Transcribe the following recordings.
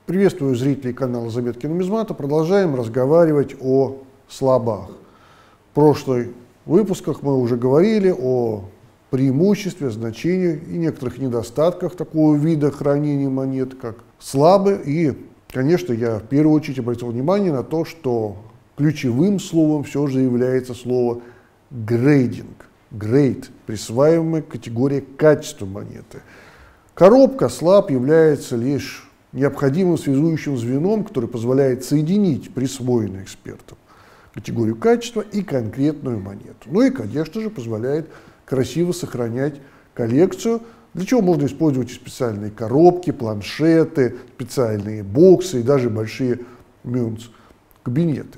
Приветствую зрителей канала Заметки Нумизмата. Продолжаем разговаривать о слабах. В прошлых выпусках мы уже говорили о преимуществе, значении и некоторых недостатках такого вида хранения монет, как слабы. И, конечно, я в первую очередь обратил внимание на то, что ключевым словом все же является слово грейдинг. Грейд, присваиваемая категория качества монеты. Коробка слаб является лишь необходимым связующим звеном, который позволяет соединить присвоенную экспертам категорию качества и конкретную монету. Ну и, конечно же, позволяет красиво сохранять коллекцию, для чего можно использовать и специальные коробки, планшеты, специальные боксы и даже большие мюнц-кабинеты.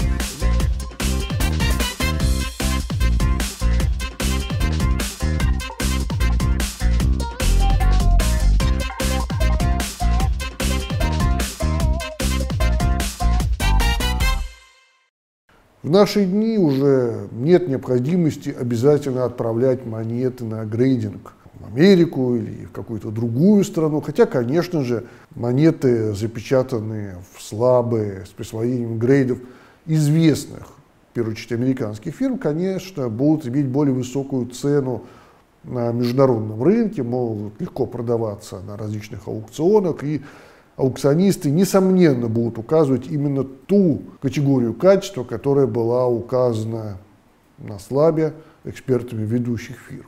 В наши дни уже нет необходимости обязательно отправлять монеты на грейдинг в Америку или в какую-то другую страну. Хотя, конечно же, монеты, запечатанные в слабые с присвоением грейдов известных, в первую очередь, американских фирм, конечно, будут иметь более высокую цену на международном рынке, могут легко продаваться на различных аукционах, и аукционисты, несомненно, будут указывать именно ту категорию качества, которая была указана на слабе экспертами ведущих фирм.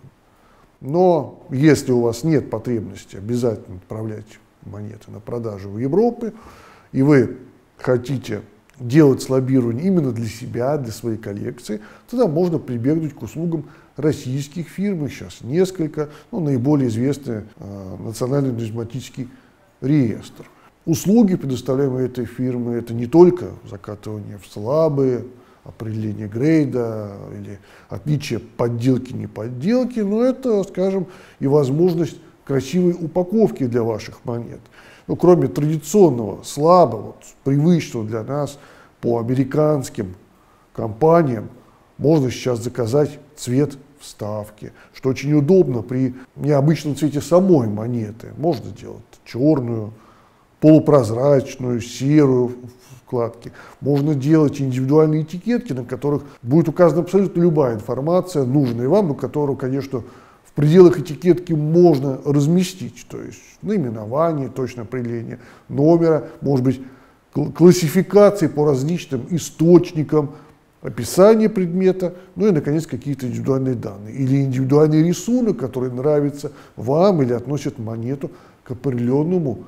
Но если у вас нет потребности обязательно отправлять монеты на продажу в Европу, и вы хотите делать слабирование именно для себя, для своей коллекции, тогда можно прибегнуть к услугам российских фирм, их сейчас несколько, наиболее известный Национальный нумизматический реестр. Услуги, предоставляемые этой фирмой, это не только закатывание в слабые, определение грейда или отличие подделки, не подделки, но это, скажем, и возможность красивой упаковки для ваших монет. Кроме традиционного слабого, привычного для нас по американским компаниям, можно сейчас заказать цвет вставки, что очень удобно при необычном цвете самой монеты. Можно делать черную, полупрозрачную, серую вкладки. Можно делать индивидуальные этикетки, на которых будет указана абсолютно любая информация, нужная вам, но которую, конечно, в пределах этикетки можно разместить. То есть наименование, точное определение номера, может быть, классификации по различным источникам, описание предмета, и, наконец, какие-то индивидуальные данные. Или индивидуальный рисунок, который нравится вам или относит монету к определенному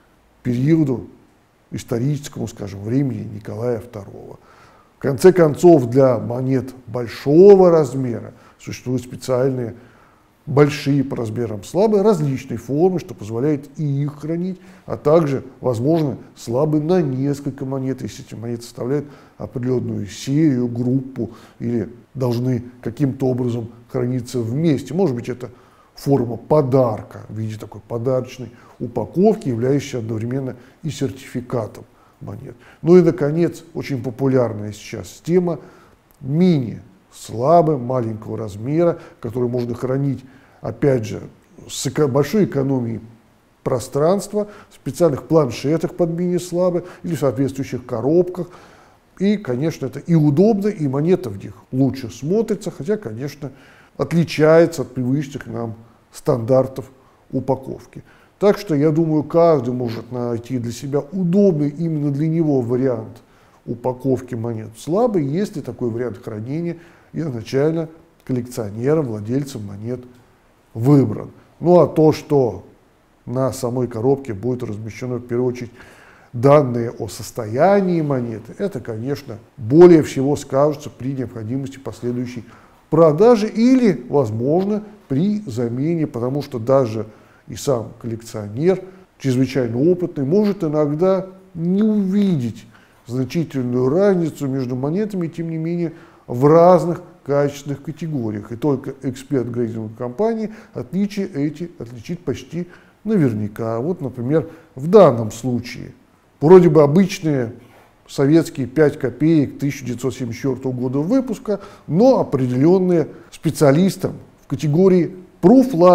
периоду историческому, скажем, времени Николая II. В конце концов, для монет большого размера существуют специальные большие по размерам слабые различной формы, что позволяет и их хранить, а также, возможно, слабые на несколько монет, если эти монеты составляют определенную серию, группу или должны каким-то образом храниться вместе. Может быть, это форма подарка в виде такой подарочной упаковки, являющейся одновременно и сертификатом монет. Ну и, наконец, очень популярная сейчас тема мини, слабые, маленького размера, которые можно хранить, опять же, с большой экономией пространства, в специальных планшетах под мини-слабы или в соответствующих коробках. И, конечно, это и удобно, и монета в них лучше смотрится, хотя, конечно, отличается от привычных нам стандартов упаковки. Так что, я думаю, каждый может найти для себя удобный именно для него вариант упаковки монет слабый, если такой вариант хранения изначально коллекционером, владельцем монет выбран. Ну а то, что на самой коробке будет размещено, в первую очередь, данные о состоянии монеты, это, конечно, более всего скажется при необходимости последующей продажи или, возможно, при замене, потому что даже и сам коллекционер, чрезвычайно опытный, может иногда не увидеть значительную разницу между монетами, тем не менее, в разных качественных категориях. И только эксперт грейдинговой компании отличия эти отличит почти наверняка. Вот, например, в данном случае вроде бы обычные советские 5 копеек 1974 года выпуска, но определенные специалистам в категории Proof Like,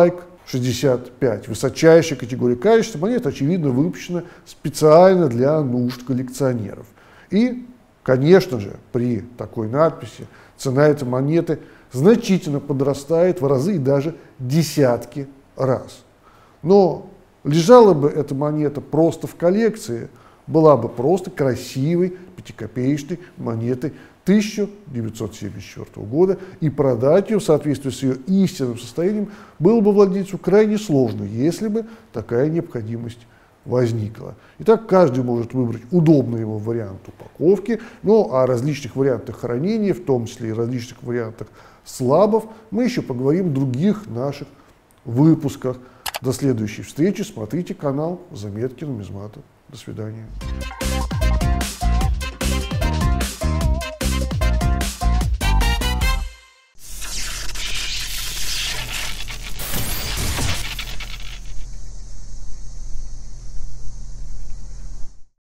65. Высочайшая категория качества. Монета, очевидно, выпущена специально для нужд коллекционеров. И, конечно же, при такой надписи цена этой монеты значительно подрастает в разы и даже десятки раз. Но лежала бы эта монета просто в коллекции, была бы просто красивой пятикопеечной монетой 1974 года, и продать ее в соответствии с ее истинным состоянием было бы владельцу крайне сложно, если бы такая необходимость возникла. Итак, каждый может выбрать удобный ему вариант упаковки, но о различных вариантах хранения, в том числе и различных вариантах слабов, мы еще поговорим в других наших выпусках. До следующей встречи. Смотрите канал «Заметки нумизмата». До свидания.